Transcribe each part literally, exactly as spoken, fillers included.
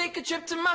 take a trip to my...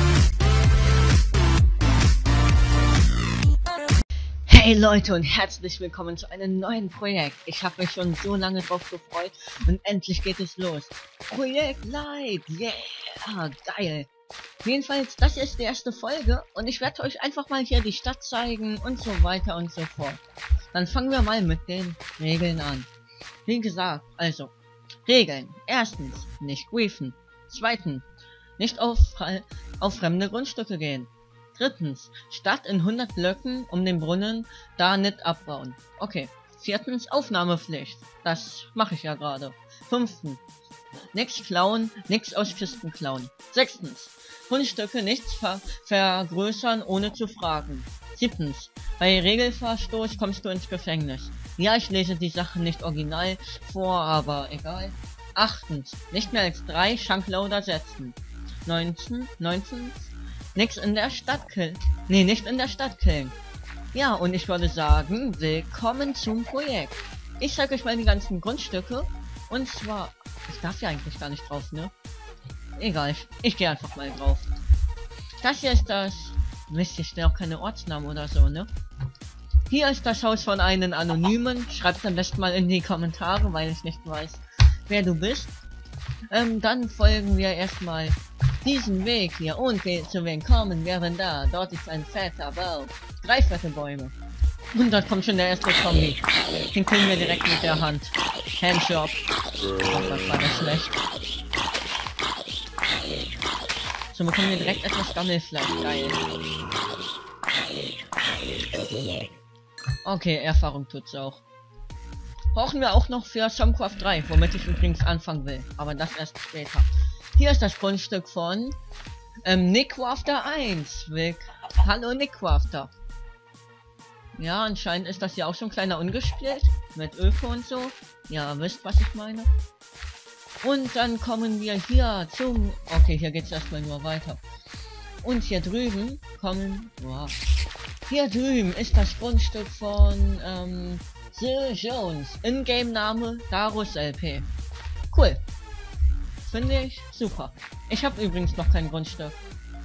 Hey Leute und herzlich willkommen zu einem neuen Projekt. Ich habe mich schon so lange drauf gefreut und endlich geht es los. Projekt Light, yeah, geil. Jedenfalls, das ist die erste Folge und ich werde euch einfach mal hier die Stadt zeigen und so weiter und so fort. Dann fangen wir mal mit den Regeln an. Wie gesagt, also, Regeln. Erstens, nicht griefen. Zweitens, nicht auf, auf fremde Grundstücke gehen. Drittens, Stadt in hundert Blöcken um den Brunnen da nicht abbauen. Okay. Viertens, Aufnahmepflicht. Das mache ich ja gerade. Fünftens, nichts klauen, nichts aus Kisten klauen. Sechstens, Grundstücke nichts ver vergrößern ohne zu fragen. Siebtens, bei Regelverstoß kommst du ins Gefängnis. Ja, ich lese die Sachen nicht original vor, aber egal. Achtens, nicht mehr als drei Schankloader setzen. Neunzehn, neunzehn, nix in der Stadt killen. Nee, nicht in der Stadt killen. Ja, und ich würde sagen, willkommen zum Projekt. Ich zeige euch mal die ganzen Grundstücke. Und zwar, ich darf ja eigentlich gar nicht drauf, ne? Egal, ich, ich gehe einfach mal drauf. Das hier ist das... Wisst ihr, steht auch keine Ortsnamen oder so, ne? Hier ist das Haus von einem Anonymen. Schreibt am besten mal in die Kommentare, weil ich nicht weiß, wer du bist. Ähm, dann folgen wir erstmal diesen Weg hier und wir zu wen kommen wir denn da? Dort ist ein fetter Baum. Drei fette Bäume. Und dort kommt schon der erste Zombie. Den kriegen wir direkt mit der Hand. Handjob. Oh, was war das schlecht. So bekommen wir direkt etwas Gammelfleisch. Geil. Okay, Erfahrung tut's auch. Brauchen wir auch noch für Somcraft drei, womit ich übrigens anfangen will. Aber das erst später. Hier ist das Grundstück von ähm, Nickcrafter eins. Wick. Hallo Nickcrafter. Ja, anscheinend ist das ja auch schon kleiner ungespielt. Mit Öko und so. Ja, wisst, was ich meine. Und dann kommen wir hier zum... Okay, hier geht's erstmal nur weiter. Und hier drüben kommen... Wow. Hier drüben ist das Grundstück von... Ähm, The Jones. Ingame-Name Darus L P. Cool. Finde ich super. Ich habe übrigens noch kein Grundstück.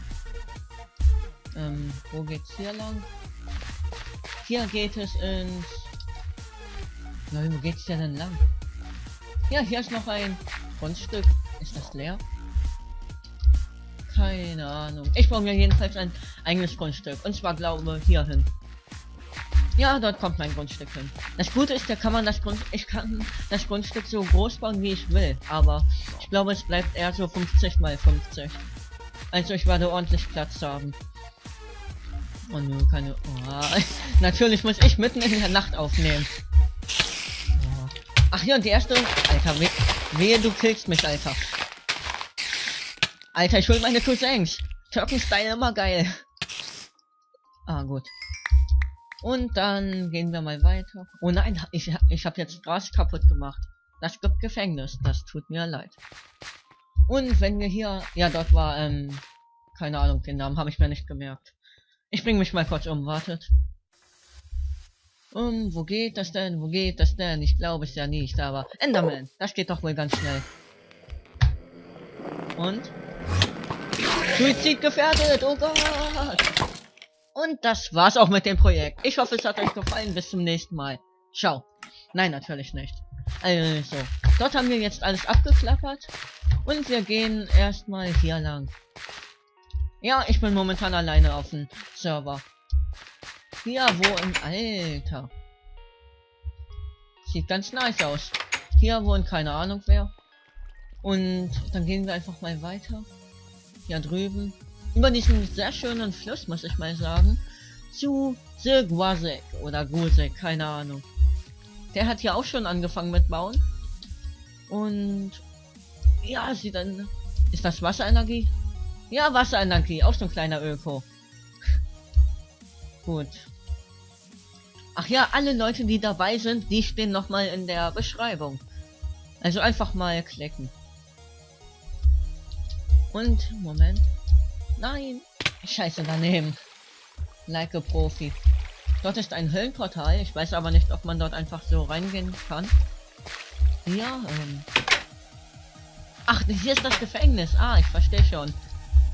Ähm, wo geht's hier lang? Hier geht es ins... Ja, wo geht's hier denn lang? Ja, hier ist noch ein Grundstück. Ist das leer? Keine Ahnung. Ich baue mir jedenfalls ein eigenes Grundstück. Und zwar glaube hier hin. Ja, dort kommt mein Grundstück hin. Das Gute ist, da kann man das Grund... Ich kann das Grundstück so groß bauen, wie ich will. Aber ich glaube, es bleibt eher so fünfzig mal fünfzig. Also ich werde ordentlich Platz haben. Oh nö, keine... Oh, natürlich muss ich mitten in der Nacht aufnehmen. Oh. Ach ja, und die erste... Alter, we wehe, du killst mich, Alter. Alter, ich hol meine Cousins. Türken-Style immer geil. Ah, gut. Und dann gehen wir mal weiter. Oh nein, ich, ich habe jetzt Gras kaputt gemacht. Das gibt Gefängnis. Das tut mir leid. Und wenn wir hier... Ja, dort war, ähm... keine Ahnung, den Namen habe ich mir nicht gemerkt. Ich bringe mich mal kurz um, wartet. Um, wo geht das denn? Wo geht das denn? Ich glaube es ja nicht, aber... Enderman, das geht doch wohl ganz schnell. Und? Suizid gefährdet, oh Gott! Und das war's auch mit dem Projekt. Ich hoffe, es hat euch gefallen. Bis zum nächsten Mal. Ciao. Nein, natürlich nicht. Also, dort haben wir jetzt alles abgeklappert. Und wir gehen erstmal hier lang. Ja, ich bin momentan alleine auf dem Server. Hier, wo im Alter. Sieht ganz nice aus. Hier wohnt keine Ahnung wer. Und dann gehen wir einfach mal weiter. Hier drüben. Über diesen sehr schönen Fluss, muss ich mal sagen, zu The Gwazek oder Gusek, keine Ahnung. Der hat hier auch schon angefangen mit Bauen. Und ja, sie dann... Ist das Wasserenergie? Ja, Wasserenergie, auch so ein kleiner Öko. Gut. Ach ja, alle Leute, die dabei sind, die stehen nochmal in der Beschreibung. Also einfach mal klicken. Und, Moment. Nein! Scheiße, daneben. Like a Profi. Dort ist ein Höllenportal. Ich weiß aber nicht, ob man dort einfach so reingehen kann. Ja, ähm... Ach, hier ist das Gefängnis. Ah, ich verstehe schon.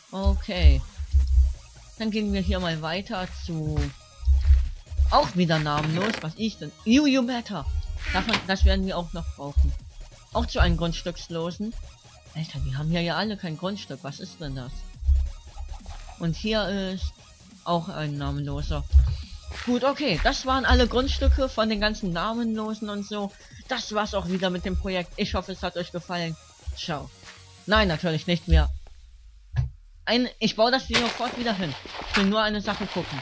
Okay. Dann gehen wir hier mal weiter zu... Auch wieder namenlos. Was ist denn? Yu Matter. Davon, das werden wir auch noch brauchen. Auch zu einem Grundstückslosen. Alter, die haben hier ja alle kein Grundstück. Was ist denn das? Und hier ist auch ein namenloser. Gut, okay. Das waren alle Grundstücke von den ganzen Namenlosen und so. Das war's auch wieder mit dem Projekt. Ich hoffe, es hat euch gefallen. Ciao. Nein, natürlich nicht mehr. Ein, ich baue das hier sofort wieder hin. Ich will nur eine Sache gucken.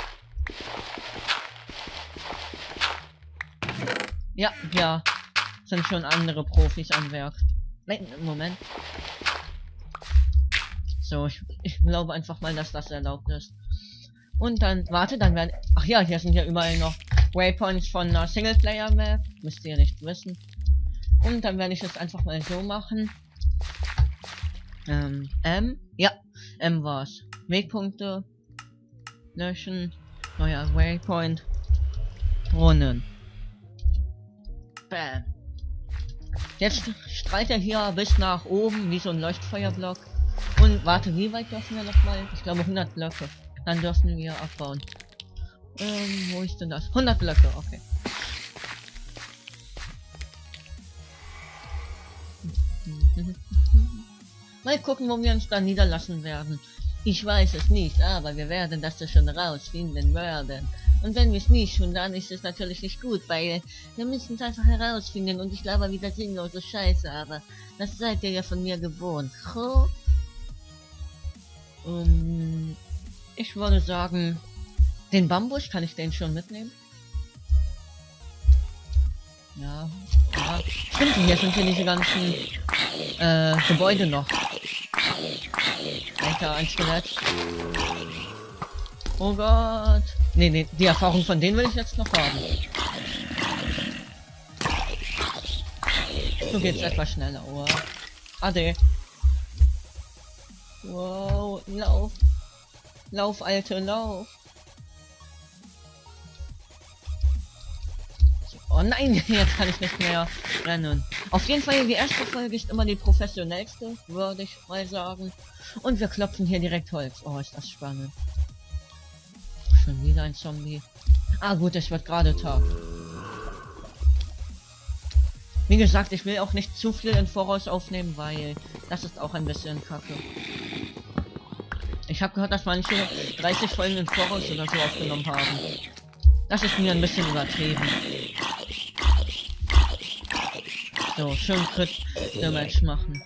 Ja, ja. Sind schon andere Profis am Werk. Nein, Moment. So, ich, ich glaube einfach mal, dass das erlaubt ist. Und dann, warte, dann werden... Ach ja, hier sind ja überall noch Waypoints von einer Singleplayer-Map. Müsst ihr nicht wissen. Und dann werde ich es einfach mal so machen. Ähm, M? Ja, M war's. Wegpunkte. Löschen. Neuer Waypoint. Brunnen. Bam. Jetzt strahlt er hier bis nach oben, wie so ein Leuchtfeuerblock. Und warte, wie weit dürfen wir noch mal? Ich glaube hundert Blöcke. Dann dürfen wir abbauen. Ähm, wo ist denn das? hundert Blöcke, okay. Mal gucken, wo wir uns dann niederlassen werden. Ich weiß es nicht, aber wir werden das schon rausfinden werden. Und wenn wir es nicht tun, dann ist es natürlich nicht gut, weil wir müssen es einfach herausfinden und ich glaube wieder sinnlose Scheiße, aber das seid ihr ja von mir gewohnt. Oh. Um, ich würde sagen, den Bambus, kann ich den schon mitnehmen? Ja, ja. Stimmt, hier sind hier diese ganzen äh, Gebäude noch. Alter, ein Skelett. Oh Gott. Nee, nee, die Erfahrung von denen will ich jetzt noch haben. So geht's etwas schneller, oh. Ade. Wow, lauf. Lauf, Alte, lauf. Oh nein, jetzt kann ich nicht mehr rennen. Auf jeden Fall, die erste Folge ist immer die professionellste, würde ich mal sagen. Und wir klopfen hier direkt Holz. Oh, ist das spannend. Schon wieder ein Zombie. Ah gut, es wird gerade Tag. Wie gesagt, ich will auch nicht zu viel im Voraus aufnehmen, weil das ist auch ein bisschen kacke. Ich habe gehört, dass manche dreißig Folgen im Voraus oder so aufgenommen haben. Das ist mir ein bisschen übertrieben. So, schön Crit Damage machen.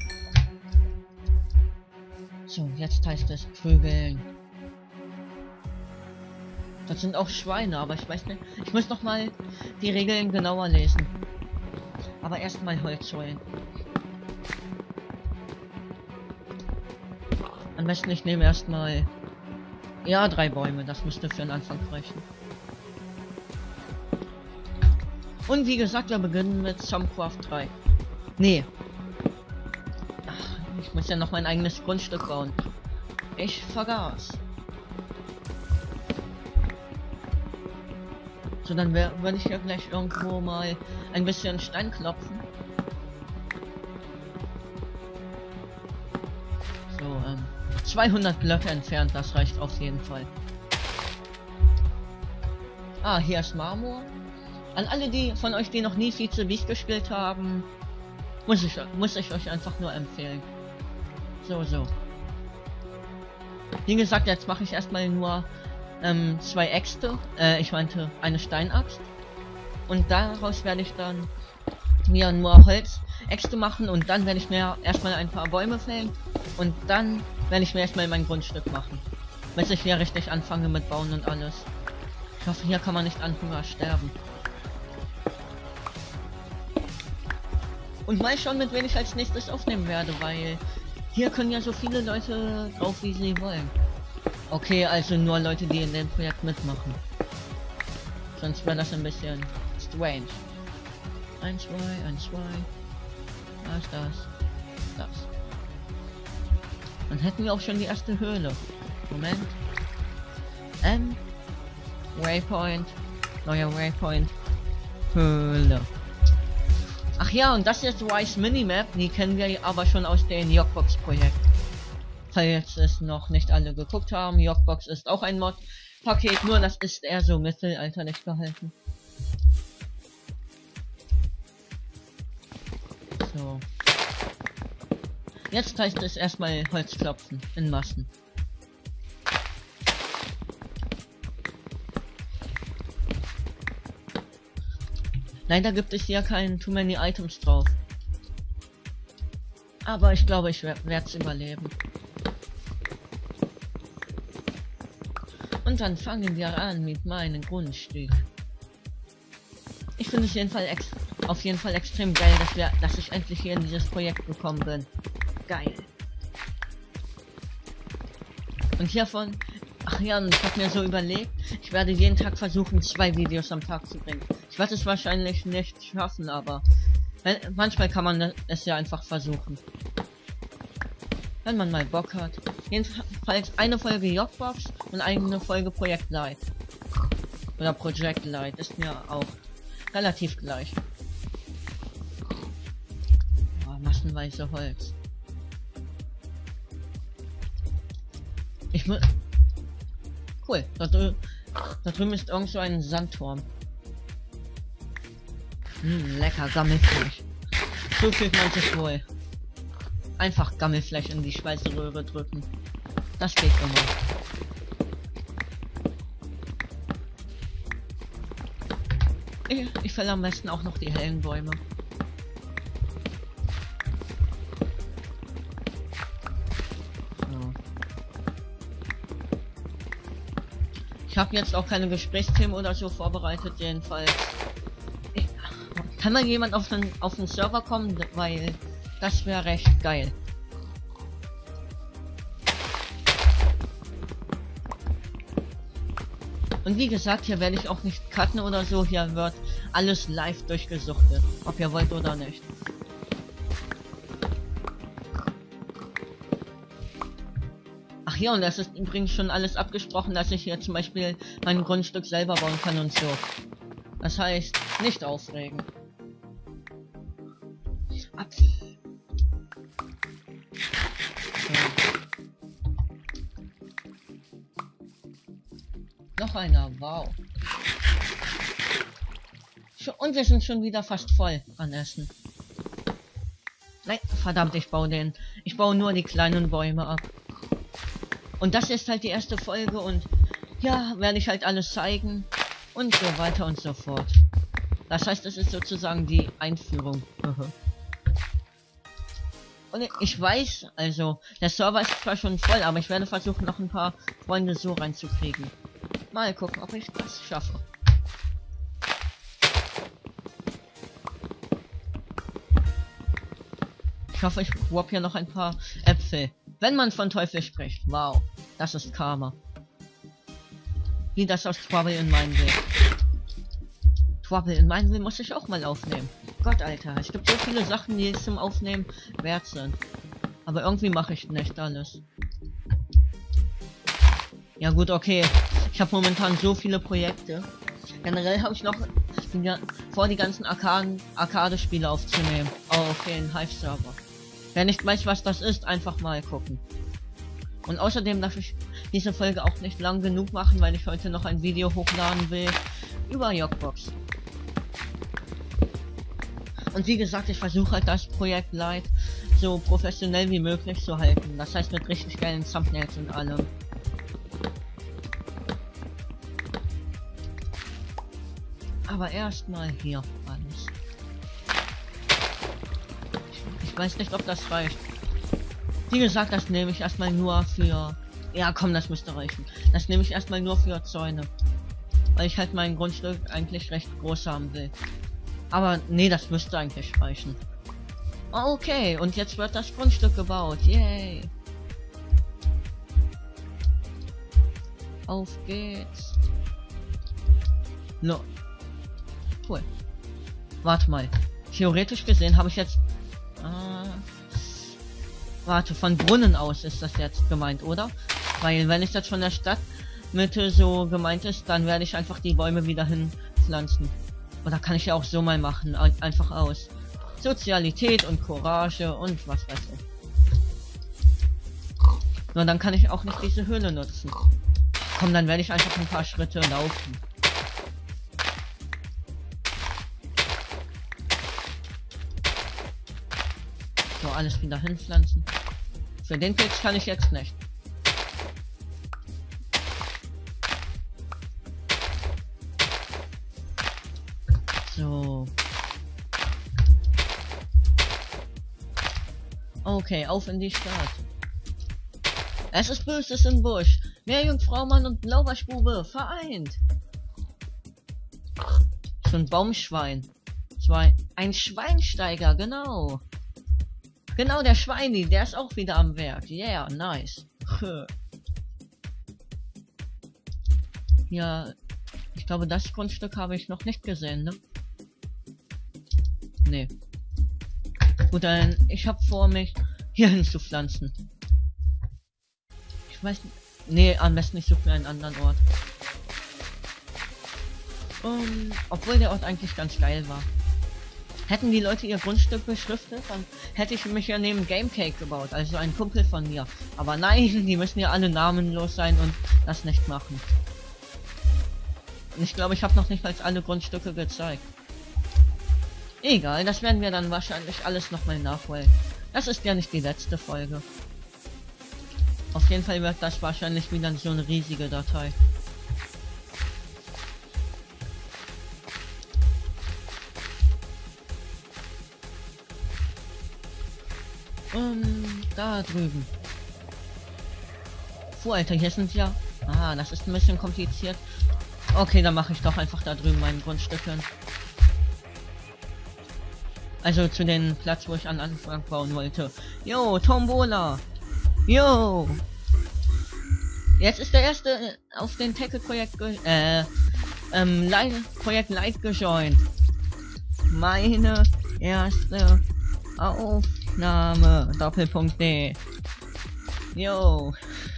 So, jetzt heißt es prügeln. Das sind auch Schweine, aber ich weiß nicht. Ich muss noch mal die Regeln genauer lesen. Aber erstmal Holz holen. Am besten ich nehme erstmal ja drei Bäume. Das müsste für den Anfang reichen. Und wie gesagt, wir beginnen mit Zombcraft drei. Nee. Ach, ich muss ja noch mein eigenes Grundstück bauen. Ich vergaß. So, dann werde ich ja gleich irgendwo mal ein bisschen Stein klopfen. So, ähm, zweihundert Blöcke entfernt, das reicht auf jeden Fall. Ah, hier ist Marmor. An alle die von euch, die noch nie Vize Beast gespielt haben, muss ich, muss ich euch einfach nur empfehlen. So, so. Wie gesagt, jetzt mache ich erstmal nur ähm, zwei Äxte. Äh, ich meinte eine Steinaxt. Und daraus werde ich dann mir nur Holzäxte machen und dann werde ich mir erstmal ein paar Bäume fällen. Und dann werde ich mir erstmal mein Grundstück machen. Bis ich hier richtig anfange mit Bauen und alles. Ich hoffe, hier kann man nicht an Hunger sterben. Und mal schauen, mit wem ich als nächstes aufnehmen werde, weil hier können ja so viele Leute drauf, wie sie wollen. Okay, also nur Leute, die in dem Projekt mitmachen. Sonst wäre das ein bisschen strange. Eins, zwei, eins, zwei. Da ist das. Das. Dann hätten wir auch schon die erste Höhle. Moment. M. Waypoint. Neuer Waypoint. Höhle. Ach ja, und das ist Wise Minimap, die kennen wir aber schon aus dem Yogbox Projekt. Falls es noch nicht alle geguckt haben, Yogbox ist auch ein Mod-Paket, nur das ist eher so mittelalterlich gehalten. So. Jetzt heißt es erstmal Holz klopfen in Massen. Leider gibt es hier keinen Too Many Items drauf. Aber ich glaube, ich werde es überleben. Und dann fangen wir an mit meinem Grundstück. Ich finde es jedenfalls ex auf jeden Fall extrem geil, dass, wir, dass ich endlich hier in dieses Projekt gekommen bin. Geil. Und hiervon... Ach ja, und ich habe mir so überlegt, ich werde jeden Tag versuchen, zwei Videos am Tag zu bringen. Ich werde es wahrscheinlich nicht schaffen, aber... Wenn, manchmal kann man es ja einfach versuchen. Wenn man mal Bock hat. Jedenfalls eine Folge Yogbox und eine Folge Projekt Light. Oder Project Light, ist mir auch relativ gleich. Oh, massenweise Holz. Ich muss... Cool, da, drü da drüben ist irgend so ein Sandturm. Hm, lecker Gammelfleisch. So fühlt man sich wohl. Einfach Gammelfleisch in die Speiseröhre drücken. Das geht immer. Ich, ich fälle am besten auch noch die hellen Bäume. So. Ich habe jetzt auch keine Gesprächsthemen oder so vorbereitet, jedenfalls. Ich, kann mal jemand auf den, auf den Server kommen, weil das wäre recht geil. Und wie gesagt, hier werde ich auch nicht cutten oder so, hier wird alles live durchgesuchtet, ob ihr wollt oder nicht. Ach ja, und das ist übrigens schon alles abgesprochen, dass ich hier zum Beispiel mein Grundstück selber bauen kann und so. Das heißt, nicht aufregen. Apfel. Noch einer, wow. Und wir sind schon wieder fast voll an Essen. Nein, verdammt, ich baue den. Ich baue nur die kleinen Bäume ab. Und das ist halt die erste Folge und ja, werde ich halt alles zeigen und so weiter und so fort. Das heißt, es ist sozusagen die Einführung. Und ich weiß, also, der Server ist zwar schon voll, aber ich werde versuchen, noch ein paar Freunde so reinzukriegen. Mal gucken, ob ich das schaffe. Ich hoffe, ich drop hier noch ein paar Äpfel. Wenn man von Teufel spricht. Wow, das ist Karma. Wie das aus Trouble in Mineville. Trouble in Mineville muss ich auch mal aufnehmen. Gott, Alter, es gibt so viele Sachen, die zum Aufnehmen wert sind. Aber irgendwie mache ich nicht alles. Ja gut, okay. Ich habe momentan so viele Projekte. Generell habe ich noch die, vor, die ganzen Arcade-Spiele aufzunehmen. Auf den Hive-Server. Wer nicht weiß, was das ist, einfach mal gucken. Und außerdem darf ich diese Folge auch nicht lang genug machen, weil ich heute noch ein Video hochladen will über Yogbox. Und wie gesagt, ich versuche halt das Projekt Light so professionell wie möglich zu halten. Das heißt mit richtig geilen Thumbnails und allem. Aber erstmal hier alles. Ich, ich weiß nicht, ob das reicht. Wie gesagt, das nehme ich erstmal nur für... Ja, komm, das müsste reichen. Das nehme ich erstmal nur für Zäune. Weil ich halt mein Grundstück eigentlich recht groß haben will. Aber nee, das müsste eigentlich reichen. Okay, und jetzt wird das Grundstück gebaut. Yay. Auf geht's. No. Cool. Warte mal. Theoretisch gesehen habe ich jetzt... Äh, warte, von Brunnen aus ist das jetzt gemeint, oder? Weil wenn es jetzt von der Stadtmitte so gemeint ist, dann werde ich einfach die Bäume wieder hinpflanzen. Oder kann ich ja auch so mal machen, einfach aus. Sozialität und Courage und was weiß ich. Nur dann kann ich auch nicht diese Höhle nutzen. Komm, dann werde ich einfach ein paar Schritte laufen. So, alles wieder hinpflanzen. Für den Pilz kann ich jetzt nicht. So. Okay, auf in die Stadt. Es ist Böses im Busch. Meerjungfrau, Mann und Blaubarschbube vereint. So ein Baumschwein. Zwei. Ein Schweinsteiger, genau. Genau, der Schweini, der ist auch wieder am Werk. Yeah, nice. Ja, ich glaube, das Grundstück habe ich noch nicht gesehen, ne? Nee. Gut, dann, ich habe vor, mich hier hin zu pflanzen. Ich weiß nicht. Nee, am besten ich suche mir einen anderen Ort. Um, obwohl der Ort eigentlich ganz geil war. Hätten die Leute ihr Grundstück beschriftet, dann hätte ich mich ja neben Gamecake gebaut, also ein Kumpel von mir. Aber nein, die müssen ja alle namenlos sein und das nicht machen. Und ich glaube, ich habe noch nicht mal alle Grundstücke gezeigt. Egal, das werden wir dann wahrscheinlich alles nochmal nachholen. Das ist ja nicht die letzte Folge. Auf jeden Fall wird das wahrscheinlich wieder so eine riesige Datei. Um, da drüben. Puh, Alter, hier sind ja... Ah, das ist ein bisschen kompliziert. Okay, dann mache ich doch einfach da drüben mein Grundstück hin. Also zu den Platz, wo ich an Anfang bauen wollte. Jo, Tombola. Jo. Jetzt ist der erste auf den Tackle-Projekt äh, ähm, Light Projekt Light gejoint. Meine erste Aufnahme. Doppelpunkt D. Jo.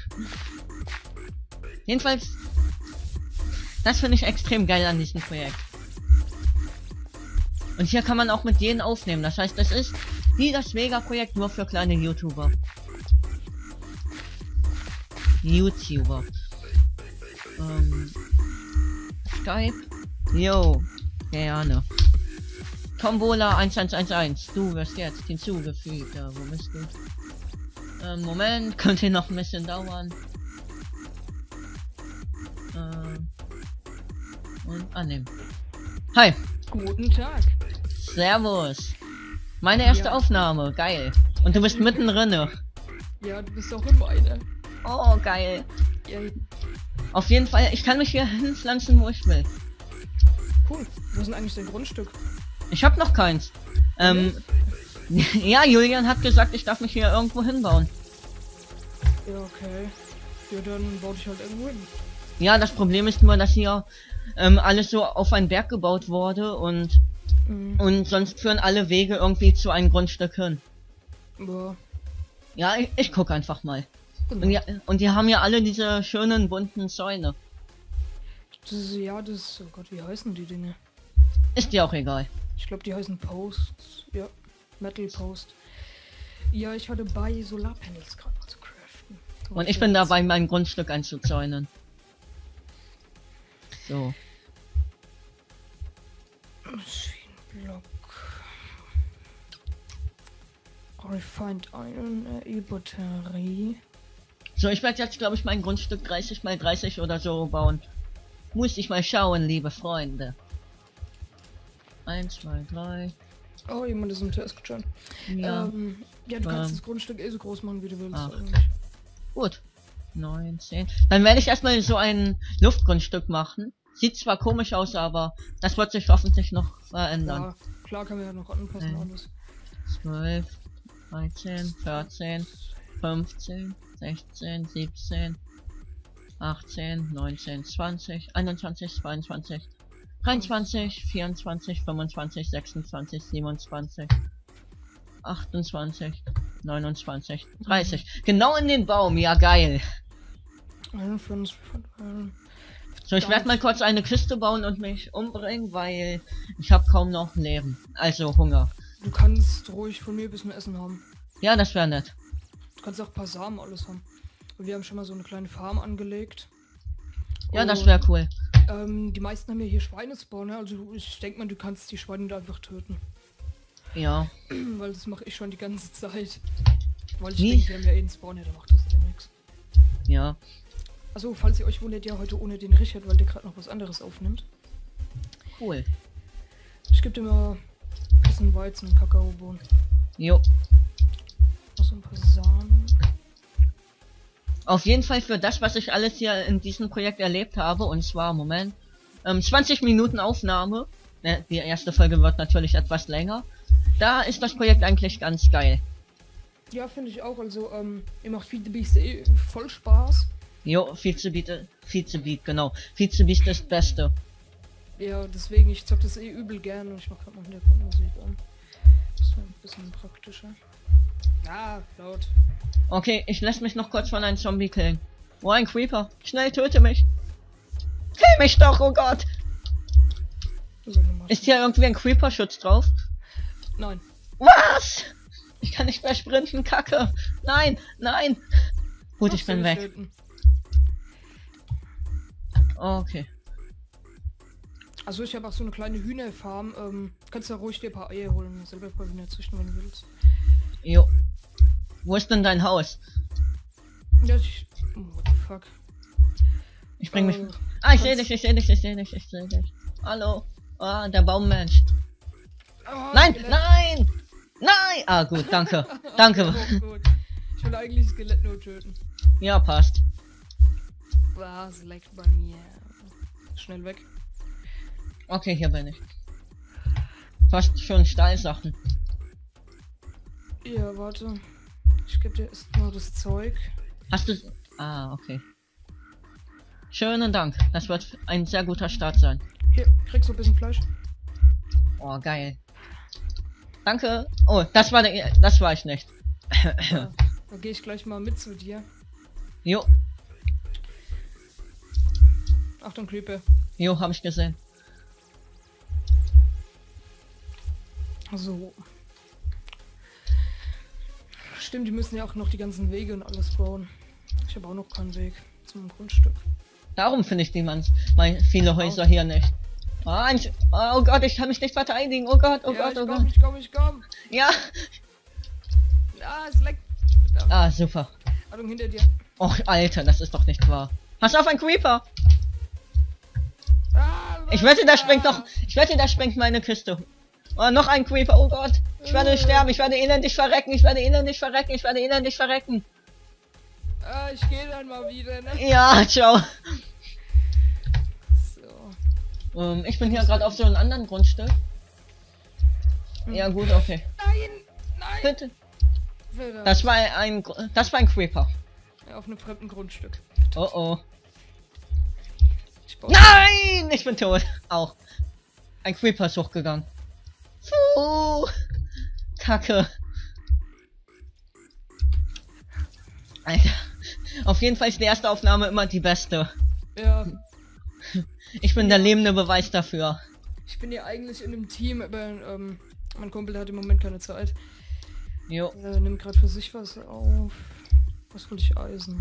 Jedenfalls, das finde ich extrem geil an diesem Projekt. Und hier kann man auch mit jedem aufnehmen. Das heißt, es ist wie das Vega-Projekt nur für kleine YouTuber. YouTuber. Ähm, Skype. Jo, gerne. Tombola eins eins eins eins. Du wirst jetzt hinzugefügt. Ja, wo bist du? Ähm, Moment, könnte noch ein bisschen dauern. Ähm, und annehmen. Hi. Guten Tag. Servus. Meine erste Ja. Aufnahme. Geil. Und du bist mittendrin. Ja, du bist auch in meine. Oh, geil. Ja, Auf jeden Fall, ich kann mich hier hinpflanzen, wo ich will. cool. Wo ist denn eigentlich dein Grundstück? Ich habe noch keins. Ähm, ja, Julian hat gesagt, ich darf mich hier irgendwo hinbauen. Ja, okay. Ja, dann baue ich halt irgendwo hin. Ja, das Problem ist nur, dass hier ähm, alles so auf einen Berg gebaut wurde und Mhm. und sonst führen alle Wege irgendwie zu einem Grundstück hin. Ja, Ja, ich, ich guck einfach mal. genau. Und, ja, und die haben ja alle diese schönen bunten Zäune. Das ist, ja, das, oh Gott, wie heißen die Dinge? Ist dir auch egal. Ich glaube, die heißen Posts. Ja, Metal Post. Ja, ich war dabei, Solarpanels gerade mal zu craften. Und ich bin dabei, mein Grundstück einzuzäunen. So. Maschinenblock. Refined Iron, äh, E-Batterie. So, ich werde jetzt, glaube ich, mein Grundstück dreißig mal dreißig oder so bauen. Muss ich mal schauen, liebe Freunde. Eins, zwei, drei. Oh, jemand ist im Test schon. Ja. Ähm, ja, du kannst Ähm. das Grundstück eh so groß machen, wie du willst. Acht. eigentlich. Gut. neun, zehn. Dann werde ich erstmal so ein Luftgrundstück machen. Sieht zwar komisch aus, aber das wird sich hoffentlich noch verändern. Ja, klar kann man ja noch anpassen, Ja. alles. zwölf, dreizehn, vierzehn, fünfzehn, sechzehn, siebzehn, achtzehn, neunzehn, zwanzig, einundzwanzig, zweiundzwanzig, dreiundzwanzig, vierundzwanzig, fünfundzwanzig, sechsundzwanzig, siebenundzwanzig, achtundzwanzig, neunundzwanzig, dreißig. Genau in den Baum, ja geil. einundfünfzig, ähm, So, ich werde mal kurz eine Kiste bauen und mich umbringen, weil ich habe kaum noch Leben. Also Hunger. Du kannst ruhig von mir ein bisschen Essen haben. Ja, das wäre nett. Du kannst auch ein paar Samen alles haben. Und wir haben schon mal so eine kleine Farm angelegt. Ja, das Und, wäre cool. Ähm, die meisten haben ja hier Schweinespawn, ne? Also ich denke mal, du kannst die Schweine da einfach töten. Ja. Weil das mache ich schon die ganze Zeit. Weil ich Wie? denke, wir haben ja eh einen Spawn, ja, da macht das eh nichts. Ja. Also, falls ihr euch wundert, ja heute ohne den Richard, weil der gerade noch was anderes aufnimmt. Cool. Ich gebe dir mal ein bisschen Weizen und Kakaobohnen. Jo. Noch so ein paar Samen. Auf jeden Fall für das, was ich alles hier in diesem Projekt erlebt habe, und zwar, Moment, ähm, zwanzig Minuten Aufnahme. Ne, die erste Folge wird natürlich etwas länger. Da ist das Projekt eigentlich ganz geil. Ja, finde ich auch. Also, ähm, ihr macht Feed the Beast eh voll Spaß. Jo, Vizebeat, Vizebeat, genau. Vizebeat ist das Beste. Ja, deswegen, ich zock das eh übel gern und ich mach grad mal Hintergrundmusik an. Das wäre ein bisschen praktischer. Ah, laut. Okay, ich lasse mich noch kurz von einem Zombie killen. Oh, ein Creeper. Schnell, töte mich. Kill mich doch, oh Gott. So, Ist hier irgendwie ein Creeper-Schutz drauf? Nein. Was? Ich kann nicht mehr sprinten, Kacke. Nein, nein. Gut, ich bin weg. Töten. Okay. Also ich habe auch so eine kleine Hühnerfarm. Ähm, kannst ja ruhig dir ein paar Eier holen und selber ein paar Hühner züchten, wenn du willst. Jo. Wo ist denn dein Haus? Ja, ich... Oh, what the fuck. Ich bring mich... Äh, Ah, ich sehe kannst- dich, ich sehe dich, ich sehe dich, ich sehe dich. Hallo. Ah, der Baummensch. Ah, Nein, Skelett. nein! Nein! Ah, gut, danke. Danke. Oh, gut. Ich will eigentlich das Skelett nur töten. Ja, passt. Was leckt bei mir? Schnell weg. Okay, hier bin ich. Fast schon Stahlsachen. Ja, warte. Ich gebe dir erst mal das Zeug. Hast du... Ah, okay. Schönen Dank. Das wird ein sehr guter Start sein. Hier, kriegst du ein bisschen Fleisch. Oh, geil. Danke. Oh, das war der... Das war ich nicht. Ja, da gehe ich gleich mal mit zu dir. Jo, Achtung, Creeper. jo, hab ich gesehen. So. Stimmt, die müssen ja auch noch die ganzen Wege und alles bauen. Ich habe auch noch keinen Weg zum Grundstück. Darum finde ich die man mein, viele Häuser hier nicht. Oh, ein, oh Gott, ich kann mich nicht verteidigen. Oh Gott, oh ja, Gott, ich oh komm, Gott. ich komm, ich komm. Ja. Ah, es leckt. Verdammt. Ah, super. Achtung, hinter dir. Oh, Alter, das ist doch nicht wahr. Pass auf, ein Creeper. Ah, Ich wette, da sprengt doch... Ich wette, da sprengt meine Kiste. Oh, noch ein Creeper. Oh Gott. Ich werde Äh. sterben. Ich werde elendig verrecken. Ich werde elendig verrecken. Ich werde elendig verrecken. Ah, ich gehe dann mal wieder, ne? Ja, ciao. So. Ähm, ich bin hier gerade auf so einem anderen Grundstück. Ja, gut, okay. Nein! Nein! Bitte. Verdammt. Das war ein... Gr- Das war ein Creeper. Ja, auf einem fremden Grundstück. Oh oh. Ich baue- Nein! Ich bin tot. Auch. Ein Creeper ist hochgegangen. Puh. Kacke. Alter. Auf jeden Fall ist die erste Aufnahme immer die beste. Ja, Ich bin der lebende Beweis dafür. ich bin ja eigentlich in einem Team, aber ähm, mein Kumpel hat im Moment keine Zeit. Jo. Er nimmt gerade für sich was auf. Was will ich Eisen?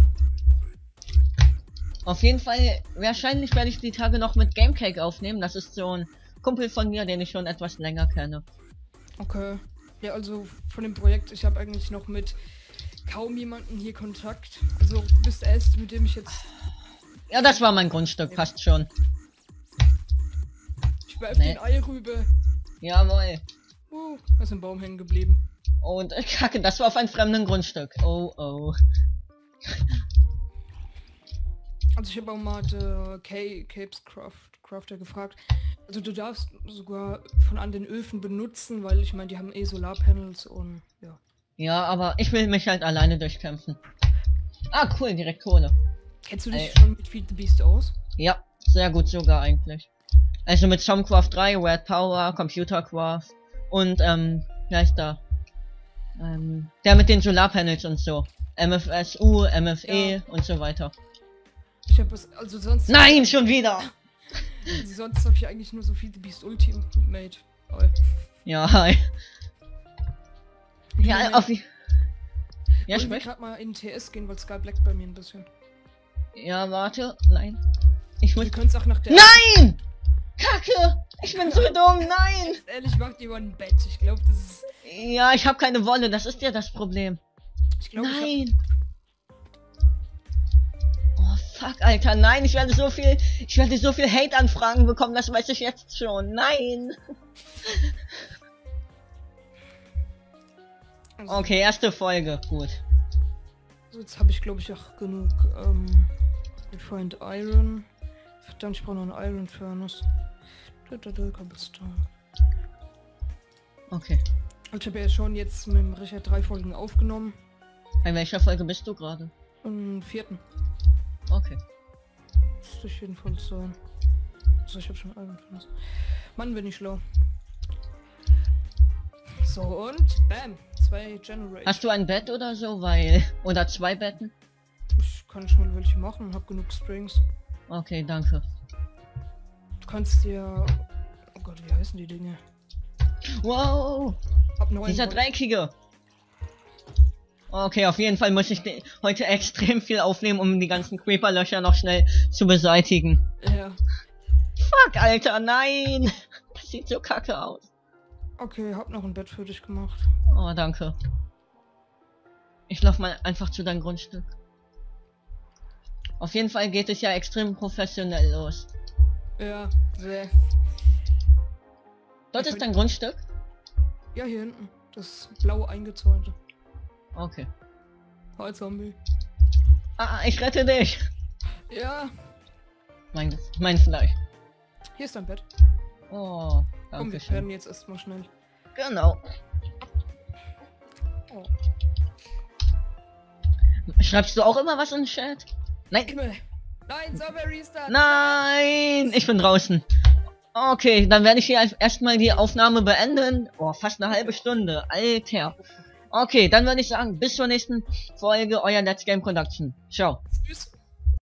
Auf jeden Fall, wahrscheinlich werde ich die Tage noch mit Gamecake aufnehmen. Das ist so ein Kumpel von mir, den ich schon etwas länger kenne. Okay. Ja, also von dem Projekt, ich habe eigentlich noch mit kaum jemanden hier Kontakt. Also du bist der Erste, mit dem ich jetzt... Ja, das war mein Grundstück, passt schon. Ich werf Nee. den Ei rüber. Jawohl. Uh, ist im Baum hängen geblieben. Und äh, Kacke, das war auf einem fremden Grundstück. Oh oh. Also ich habe auch mal der K Capes Craft, Crafter gefragt. Also du darfst sogar von an den Öfen benutzen, weil ich meine, die haben eh Solarpanels und ja. Ja, aber ich will mich halt alleine durchkämpfen. Ah, cool, direkt Kohle. Kennst du dich Ey. schon mit Feed the Beast aus? Ja, sehr gut sogar eigentlich. Also mit Stormcraft drei, Red Power, Computercraft und ähm, wie heißt der? Ähm, der mit den Solarpanels und so. M F S U, M F E Ja. und so weiter. Ich habe es, also sonst... Nein, schon wieder! Also sonst habe ich eigentlich nur so Feed the Beast Ultimate. Oh. Ja, hi. Ich Ja, meine, auf die... Ja, ich will sprich. gerade mal in T S gehen, weil Sky blackt bei mir ein bisschen. Ja, warte. Nein. Ich muss... Wir können es auch nach der... Nein! Kacke! Ich bin so dumm, nein! Jetzt ehrlich, macht jemand ein Bett. Ich glaube, das ist... Ja, ich habe keine Wolle, das ist ja das Problem. Ich glaube, Nein! Oh, fuck, Alter, nein, ich werde so viel... Ich werde so viel Hate-Anfragen bekommen, das weiß ich jetzt schon. Nein! Also, Okay, erste Folge, gut. also jetzt habe ich, glaube ich, auch genug. Ähm, Refined Iron. Verdammt, ich brauche noch einen Iron Furnace. Da, da, da, Cobblestone. Okay. Und ich habe ja schon jetzt mit dem Richard drei Folgen aufgenommen. Bei welcher Folge bist du gerade? Im vierten. Okay. Müsste ich jedenfalls sein. So, ich habe schon Iron Furnace. Mann, bin ich schlau. So, und bam. Zwei Generators. Hast du ein Bett oder so, weil... Oder zwei Betten? Ich kann schon welche machen, hab genug Strings. Okay, danke. Du kannst dir... Oh Gott, wie heißen die Dinge? Wow! Hab neun Dieser Woll- Dreckige! Okay, auf jeden Fall muss ich de- heute extrem viel aufnehmen, um die ganzen Creeper-Löcher noch schnell zu beseitigen. Ja. Fuck, Alter, nein! Das sieht so kacke aus. Okay, hab noch ein Bett für dich gemacht. Oh, danke. Ich lauf mal einfach zu deinem Grundstück. Auf jeden Fall geht es ja extrem professionell los. Ja, sehr. Dort Ja, ist dein Grundstück? Ja, hier hinten. Das blau eingezäunte. Okay. Hi, Zombie. Ah, ich rette dich! Ja, Mein, mein Fleisch. hier ist dein Bett. Oh, Komm, wir danke schön. werden jetzt erstmal schnell. Genau. Oh. Schreibst du auch immer was in den Chat? Nein. Himmel. Nein, Zombie Restart. Nein, ich bin draußen. Okay, dann werde ich hier erstmal die Aufnahme beenden. Oh, fast eine halbe Stunde. Alter. Okay, dann würde ich sagen, bis zur nächsten Folge, euer Let's Game Production. Ciao. Tschüss.